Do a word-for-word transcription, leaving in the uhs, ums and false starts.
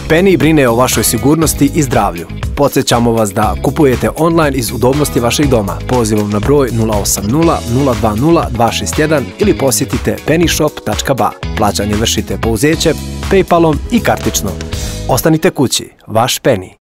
Penny brine o vašoj sigurnosti i zdravlju. Podsjećamo vas da kupujete online iz udobnosti vašeg doma pozivom na broj nula osam nula nula dva nula dva šest jedan ili posjetite penny shop tačka ba. Plaćanje vršite pouzećem, PayPalom i kartično. Ostanite kući, vaš Penny.